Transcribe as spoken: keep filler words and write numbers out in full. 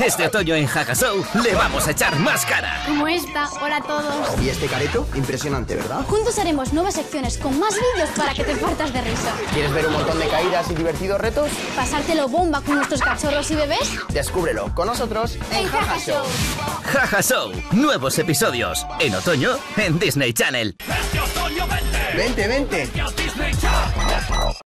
Este otoño en Jaja Show le vamos a echar más cara. Como esta. Hola a todos. ¿Y este careto? Impresionante, ¿verdad? Juntos haremos nuevas secciones con más vídeos para que te partas de risa. ¿Quieres ver un montón de caídas y divertidos retos? ¿Pasártelo bomba con nuestros cachorros y bebés? Descúbrelo con nosotros en Jaja Show. Jaja Show, nuevos episodios. En otoño, en Disney Channel. Vente, vente.